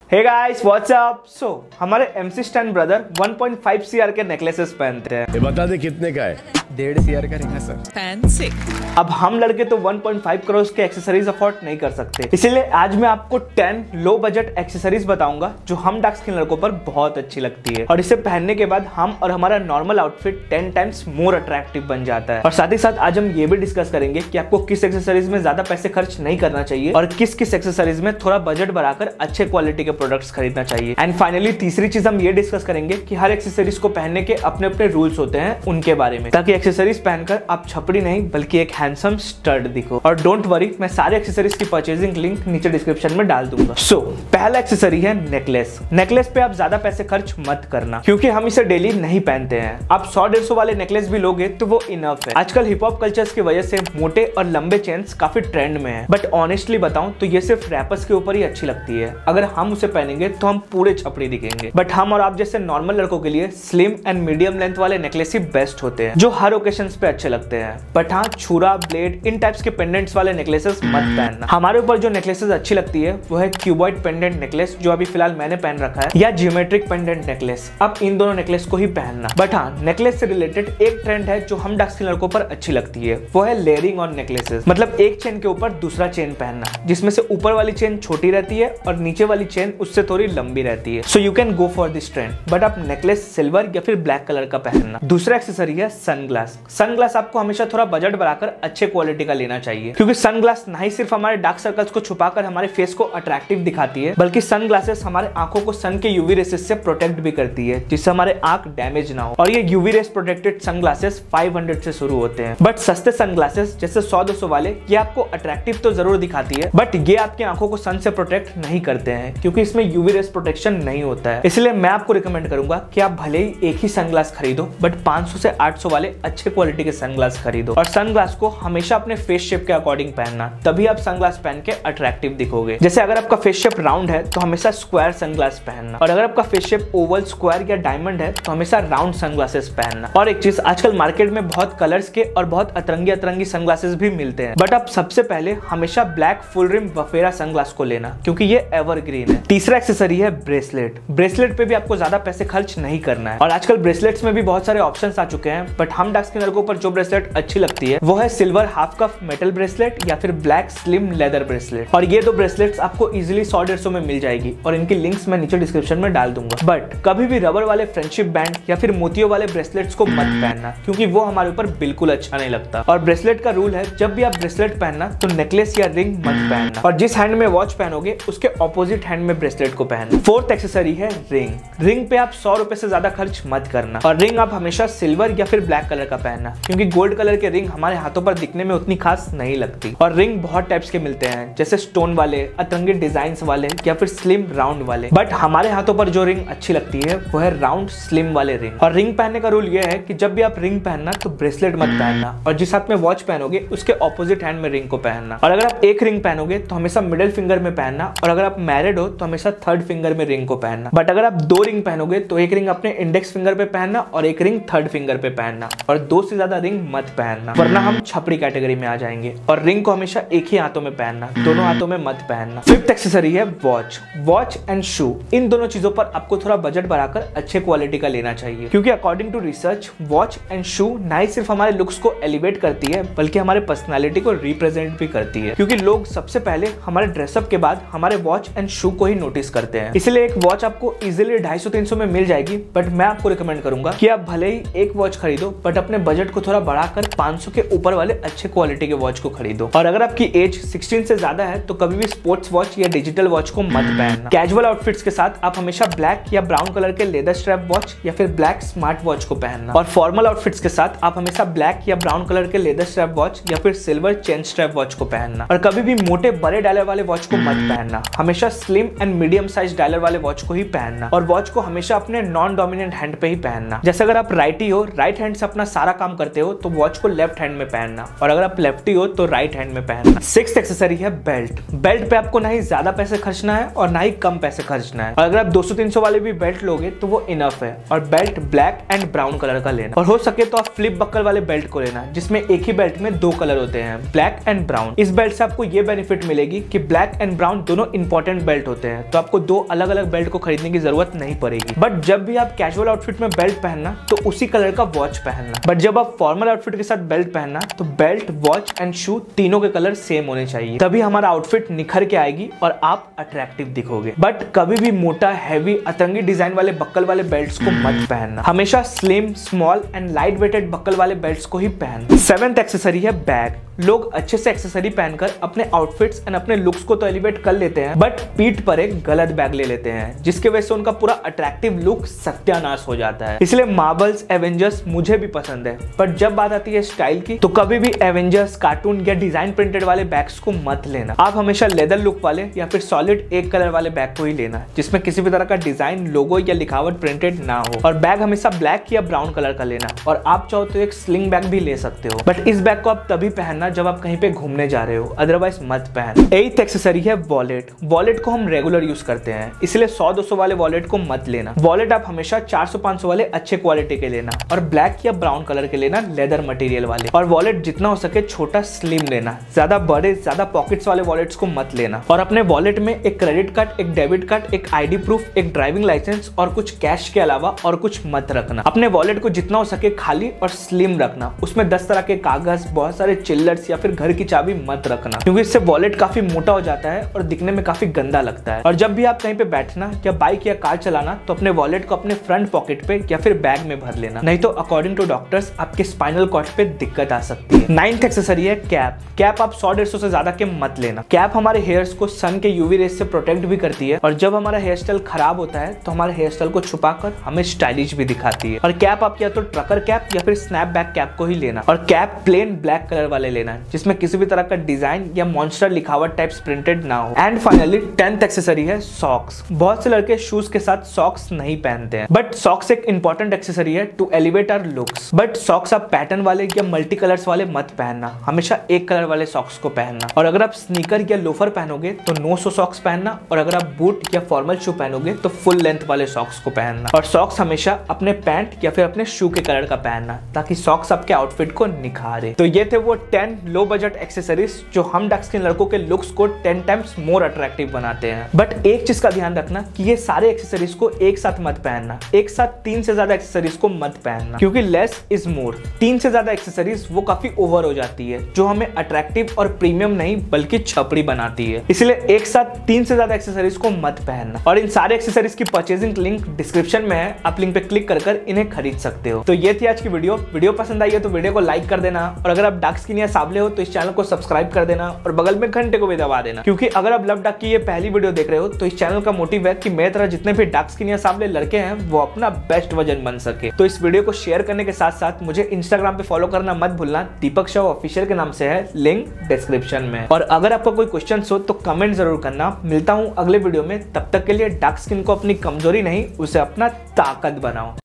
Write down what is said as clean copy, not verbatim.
हे guys what's up. So हमारे MC Stan brother 1.5 CR के necklaces पहनते हैं। ये बता दे कितने का है? 1.5 CR का रहेगा सर। फैंसी। अब हम लड़के तो 1.5 करोड़ के एक्सेसरीज अफोर्ड नहीं कर सकते, इसीलिए आज मैं आपको 10 लो बजट एक्सेसरीज बताऊंगा जो हम डार्क स्किन लड़कों पर बहुत अच्छी लगती है और इसे पहनने के बाद हम और हमारा normal outfit 10 times more attractive बन जाता है। और साथ ही साथ आज हम ये भी डिस्कस करेंगे कि आपको किस एक्सेसरीज में ज्यादा पैसे खर्च नहीं करना चाहिए और किस किस एक्सेसरीज में थोड़ा बजट बढ़ाकर अच्छे क्वालिटी के प्रोडक्ट्स खरीदना चाहिए। एंड फाइनली तीसरी चीज हम ये डिस्कस करेंगे कि हर एक्सेसरीज को पहनने के अपने अपने रूल्स होते हैं उनके बारे में, ताकि एक्सेसरीज पहनकर आप छपड़ी नहीं बल्कि एक हैंडसम स्टड दिखो। और डोंट वरी, मैं सारे एक्सेसरीज की परचेजिंग लिंक नीचे डिस्क्रिप्शन में डाल दूंगा। सो पहला एक्सेसरी है नेकलेस। नेकलेस पे आप ज्यादा पैसे खर्च मत करना क्योंकि हम इसे डेली नहीं पहनते हैं। आप 100-150 वाले नेकलेस भी लोगे तो वो इनफ है। आजकल हिप हॉप कल्चर्स की वजह से मोटे और लंबे चेन्स काफी ट्रेंड में है, बट ऑनेस्टली बताऊं तो ये सिर्फ रैपर्स के ऊपर ही अच्छी लगती है। अगर हम उसे पहनेंगे तो हम पूरे छपड़ी दिखेंगे, बट हम और आप जैसे नॉर्मल लड़कों के लिए स्लिम एंड मीडियम लेंथ वाले नेकलेस ही बेस्ट होते हैं जो हर ओकेशंस पे अच्छे लगते हैं। बट हाँ, छुरा, ब्लेड, इन टाइप्स के पेंडेंट्स वाले नेकलेसेस मत पहनना। हमारे ऊपर जो नेकलेसेस अच्छी लगती है वो है क्यूबॉइड पेंडेंट नेकलेस, जो अभी फिलहाल मैंने पहन रखा है, या जियोमेट्रिक पेंडेंट नेकलेस। अब इन दोनों नेकलेस को ही पहनना। बट हाँ, नेकलेस से रिलेटेड एक ट्रेंड है जो हम डार्क स्किन लड़कों पर अच्छी लगती है, वो है लेयरिंग ऑन नेकलेसेस। मतलब एक चेन के ऊपर दूसरा चेन पहनना, जिसमें से ऊपर वाली चेन छोटी रहती है और नीचे वाली चेन उससे थोड़ी लंबी रहती है। So you can go for this trend, but आप नेकलेस सिल्वर या फिर ब्लैक कलर का पहनना। दूसरा एक्सेसरी है सनग्लास। सनग्लास आपको हमेशा थोड़ा बजट बढ़ाकर अच्छे क्वालिटी का लेना चाहिए, क्योंकि सनग्लास ना ही सिर्फ हमारे डार्क सर्कल्स को छुपाकर हमारे फेस को अट्रैक्टिव दिखाती है, बल्कि सनग्लासेस हमारे आंखों को सन के यूवी रेसेस से प्रोटेक्ट भी करती है, जिससे हमारे आंख डैमेज ना हो। और ये यूवी रेस प्रोटेक्टेड सनग्लासेस 500 से शुरू होते हैं। बट सस्ते सनग्लासेस जैसे 100-200 वाले, ये आपको अट्रैक्टिव तो जरूर दिखाती है, बट ये आपकी आंखों को सन से प्रोटेक्ट नहीं करते हैं, क्योंकि इसमें यूवी रेस प्रोटेक्शन नहीं होता है। इसलिए मैं आपको रिकमेंड करूंगा कि आप भले ही एक ही सनग्लास खरीदो, बट 500 से 800 वाले अच्छे क्वालिटी के सनग्लास खरीदो। और सनग्लास को हमेशा अपने फेस शेप के अकॉर्डिंग पहनना, तभी आप सनग्लास पहन के अट्रैक्टिव दिखोगे। जैसे अगर आपका फेस शेप राउंड है तो हमेशा स्क्वायर सनग्लास पहनना, और अगर आपका फेस शेप ओवल, स्क्वायर या डायमंड है तो हमेशा राउंड सनग्लासेस पहनना। और एक चीज, आजकल मार्केट में बहुत कलर्स के और बहुत अतरंगी अतरंगी सनग्लासेस भी मिलते हैं, बट आप सबसे पहले हमेशा black full rim wayfarer sunglass को लेना, क्योंकि ये एवरग्रीन है। तीसरा एक्सेसरी है ब्रेसलेट। ब्रेसलेट पे भी आपको ज्यादा पैसे खर्च नहीं करना है, और आजकल ब्रेसलेट्स में भी बहुत सारे ऑप्शंस आ चुके हैं, बट हम डार्क स्किन लड़कों पर जो ब्रेसलेट अच्छी लगती है वो है silver half cuff metal bracelet या फिर ब्लैक स्लिम लेदर ब्रेसलेट। और ये दो ब्रेसलेट्स आपको इजीली 100-150 में मिल जाएगी, और इनकी लिंक्स मैं नीचे डिस्क्रिप्शन में डाल दूंगा। बट कभी भी रबर वाले फ्रेंडशिप बैंड या फिर मोतियों वाले ब्रेसलेट्स को मत पहनना, क्योंकि वो हमारे ऊपर बिल्कुल अच्छा नहीं लगता। और ब्रेसलेट का रूल है, जब भी आप ब्रेसलेट पहनना तो नेकलेस या रिंग मत पहनना, और जिस हैंड में वॉच पहनोगे उसके ऑपोजिट हैंड में ब्रेसलेट को पहनना। फोर्थ एक्सेसरी है रिंग। रिंग पे आप 100 रुपए से ज्यादा खर्च मत करना, और रिंग आप हमेशा सिल्वर या फिर ब्लैक कलर का पहनना, क्योंकि गोल्ड कलर के रिंग हमारे हाथों पर दिखने में उतनी खास नहीं लगती। और रिंग बहुत टाइप्स के मिलते हैं, जैसे स्टोन वाले, अतरंगी डिजाइन वाले या फिर स्लिम राउंड वाले, बट हमारे हाथों पर जो रिंग अच्छी लगती है वो है राउंड स्लिम वाले रिंग। और रिंग पहनने का रूल ये है कि जब भी आप रिंग पहनना तो ब्रेसलेट मत पहनना, और जिस हाथ में वॉच पहनोगे उसके ऑपोजिट हैंड में रिंग को पहनना। और अगर आप एक रिंग पहनोगे तो हमेशा मिडिल फिंगर में पहनना, और अगर आप मैरिड हो तो हमेशा थर्ड फिंगर में रिंग को पहनना। बट अगर आप 2 रिंग पहनोगे तो एक रिंग अपने इंडेक्स फिंगर पे पहनना और एक रिंग थर्ड फिंगर पे पहनना, और 2 से ज्यादा रिंग मत पहनना, वरना हम छपड़ी कैटेगरी में आ जाएंगे। और रिंग को हमेशा एक ही हाथों में पहनना, दोनों हाथों में मत पहनना। फिफ्थ एक्सेसरी है वॉच। वॉच एंड शू, इन दोनों चीजों पर आपको थोड़ा बजट बढ़ाकर अच्छे क्वालिटी का लेना चाहिए, क्योंकि according to research watch and shoe ना ही सिर्फ हमारे लुक्स को एलिवेट करती है, बल्कि हमारे पर्सनालिटी को रिप्रेजेंट भी करती है, क्योंकि लोग सबसे पहले हमारे ड्रेसअप के बाद हमारे वॉच एंड शू को ही नोटिस करते हैं। इसलिए एक वॉच आपको इजीली 250-300 में मिल जाएगी, बट मैं आपको रिकमेंड करूंगा कि आप भले ही एक वॉच खरीदो, बट अपने बजट को थोड़ा बढ़ाकर 500 के ऊपर वाले अच्छे क्वालिटी के वॉच को खरीदो। और अगर आपकी एज 16 से ज्यादा है तो कभी भी स्पोर्ट्स वॉच या डिजिटल वॉच को मत पहनना। कैजुअल आउटफिट्स के साथ आप हमेशा ब्लैक या ब्राउन कलर के लेदर स्ट्रैप वॉच या फिर ब्लैक स्मार्ट वॉच को पहनना, और फॉर्मल आउटफिट्स के साथ आप हमेशा ब्लैक या ब्राउन कलर के लेदर स्ट्रैप वॉच या फिर सिल्वर चेन स्ट्रैप वॉच को पहनना। और कभी भी मोटे बड़े डायलर वाले वॉच को मत पहनना, हमेशा slim and medium size dialer वाले वॉच को ही पहनना, और वॉच को हमेशा अपने नॉन डोमिनेंट हैंड पे ही पहनना। जैसे अगर आप राइटी हो, राइट हैंड से अपना सारा काम करते हो, तो वॉच को लेफ्ट हैंड में पहनना, और अगर आप लेफ्टी हो तो राइट हैंड में पहनना। सिक्स्थ एक्सेसरी है बेल्ट। बेल्ट पे आपको ना ही ज्यादा पैसे खर्चना है और ना ही कम पैसे खर्चना है, और अगर आप 200-300 वाले भी बेल्ट लोगे तो वो इनफ है। और belt black and brown colour का लेना, और हो सके तो आप फ्लिप बक्कल वाले बेल्ट को लेना, जिसमें एक ही बेल्ट में 2 कलर होते हैं, ब्लैक एंड ब्राउन। इस बेल्ट से आपको ये बेनिफिट मिलेगी कि ब्लैक एंड ब्राउन दोनों इंपॉर्टेंट बेल्ट होते हैं, हैं, तो आपको 2 अलग अलग बेल्ट को खरीदने की जरूरत नहीं पड़ेगी। बट जब भी आप कैजुअल आउटफिट में बेल्ट पहनना तो उसी कलर का वॉच पहनना। बट जब आप फॉर्मल आउटफिट के साथ बेल्ट पहनना तो बेल्ट, वॉच एंड शू तीनों के कलर सेम होने चाहिए, तभी हमारा आउटफिट निखर के आएगी और आप अट्रैक्टिव दिखोगे। बट कभी भी मोटा, हैवी, अतरंगी डिजाइन वाले बक्कल वाले बेल्ट्स को मत पहनना। हमेशा slim, small and light weighted buckle वाले बेल्ट्स को ही पहनना। 7th एक्सेसरी है बैग। लोग अच्छे से एक्सेसरी पहनकर अपने आउटफिट्स एंड अपने लुक्स को तो एलिवेट कर लेते हैं, बट पीठ पर एक गलत बैग ले लेते हैं, जिसके वजह से उनका पूरा अट्रैक्टिव लुक सत्यानाश हो जाता है। इसलिए मार्वल्स, एवेंजर्स मुझे भी पसंद है, बट जब बात आती है स्टाइल की तो कभी भी एवेंजर्स, कार्टून या डिजाइन प्रिंटेड वाले बैग्स को मत लेना। आप हमेशा लेदर लुक वाले या फिर सॉलिड एक कलर वाले बैग को ही लेना, जिसमें किसी भी तरह का डिजाइन, लोगो या लिखावट प्रिंटेड ना हो। और बैग हमेशा ब्लैक या ब्राउन कलर का लेना, और आप चाहो तो एक स्लिंग बैग भी ले सकते हो, बट इस बैग को आप तभी पहनना जब आप कहीं पे घूमने जा रहे हो, अदरवाइज मत पहन। 8th एक्सेसरी है वॉलेट। वॉलेट को हम रेगुलर यूज करते हैं, इसलिए 100-200 वाले वॉलेट को मत लेना। वॉलेट आप हमेशा 400-500 वाले अच्छे क्वालिटी के लेना, और ब्लैक या ब्राउन कलर के लेना, लेदर मटेरियल वाले। और वॉलेट जितना हो सके छोटा, स्लिम लेना, ज्यादा बड़े, ज्यादा पॉकेट्स वाले वॉलेट्स को मत लेना। और अपने वॉलेट में एक क्रेडिट कार्ड, एक डेबिट कार्ड, एक ID प्रूफ, एक ड्राइविंग लाइसेंस और कुछ कैश के अलावा और कुछ मत रखना। अपने वॉलेट को जितना हो सके खाली और स्लिम रखना। उसमें 10 तरह के कागज, बहुत सारे चिल्लर्स या फिर घर की चाबी मत रखना, क्योंकि इससे वॉलेट काफी मोटा हो जाता है और दिखने में काफी गंदा लगता है। और जब भी आप कहीं पे बैठना या बाइक या कार चलाना तो अपने वॉलेट को अपने फ्रंट पॉकेट पे या फिर बैग में भर लेना, नहीं तो अकॉर्डिंग टू डॉक्टर्स आपके स्पाइनल कॉर्ड पे दिक्कत आ सकती है। 9th एक्सेसरी है कैप। कैप आप 100-150 से ज्यादा के मत लेना। कैप हमारे हेयर्स को सन के यूवी रेस से प्रोटेक्ट भी करती है, और जब हमारा हेयर स्टाइल खराब होता है तो हमारे हेयर स्टाइल को छुपाकर हमें स्टाइलिश भी दिखाती है। और कैप आप या तो ट्रकर कैप या फिर स्नैपबैक कैप को ही लेना, और कैप प्लेन ब्लैक कलर वाले लेना, जिसमें किसी भी तरह का डिजाइन या मॉन्स्टर लिखावट टाइप्स प्रिंटेड ना हो। एंड फाइनली 10th एक्सेसरी है सॉक्स। बहुत से लड़के शूज के साथ सॉक्स नहीं पहनते हैं, बट सॉक्स एक इंपॉर्टेंट एक्सेसरी है to elevate our looks. But socks आप पैटर्न वाले या मल्टी कलर्स वाले मत पहनना, हमेशा एक कलर वाले सॉक्स को पहनना। और अगर आप स्नीकर या लोफर पहनोगे तो नो सो सॉक्स पहनना, और अगर आप बूट या फॉर्मल शू पहनोगे तो फुल लेंथ वाले सॉक्स को पहनना। और सॉक्स हमेशा अपने पैंट या फिर अपने शू के कलर का पहनना, ताकि सॉक्स आपके आउटफिट को निखारे। तो ये थे वो 10 लो बजट एक्सेसरीज जो हम डार्क स्किन लड़कों के लुक्स को 10 टाइम्स मोर अट्रैक्टिव बनाते हैं। बट एक चीज का ध्यान रखना कि ये सारे एक्सेसरीज को एक साथ मत पहनना। एक साथ 3 से ज्यादा एक्सेसरीज को मत पहनना, क्योंकि लेस इज मोर। 3 से ज्यादा एक्सेसरीज वो काफी ओवर हो जाती है, जो हमें अट्रैक्टिव और प्रीमियम नहीं बल्कि छपड़ी बनाती है। इसलिए एक साथ 3 से ज्यादा एक्सेसरीज को मत पहनना। और इन सारे एक्सेसरीज की परचेजिंग लिंक डिस्क्रिप्शन में है, आप लिंक पे क्लिक कर इन्हें खरीद सकते हो। तो ये थी आज की वीडियो पसंद आई है तो वीडियो को लाइक कर देना, और अगर आप डार्क स्किन या सावले हो तो इस चैनल को सब्सक्राइब कर देना, और बगल में घंटे को भी दबा देना, क्योंकि अगर आप लव डार्क की ये पहली वीडियो देख रहे हो तो इस चैनल का मोटिव है कि मेरी तरह जितने भी डार्क स्किन या सावले लड़के हैं वो अपना बेस्ट वर्जन बन सके। तो इस वीडियो को शेयर करने के साथ साथ मुझे इंस्टाग्राम पे फॉलो करना मत भूलना, दीपक शाह ऑफिशियल के नाम से है, लिंक डिस्क्रिप्शन में। और अगर आपका कोई क्वेश्चन हो तो कमेंट जरूर करना। मिलता हूँ अगले वीडियो में, तब तक के लिए डार्क स्किन को अपनी कमजोरी नहीं, उसे अपना ताकत बनाओ।